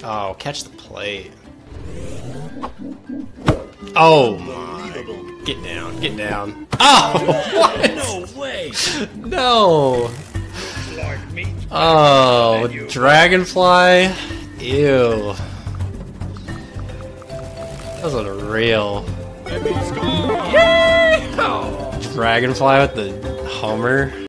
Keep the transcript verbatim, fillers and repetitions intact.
Oh, catch the plate. Oh my. Get down, get down. Oh, what? No way! No! Oh, Dragonfly? Ew. That wasn't real. Yeah! Dragonfly with the Hummer?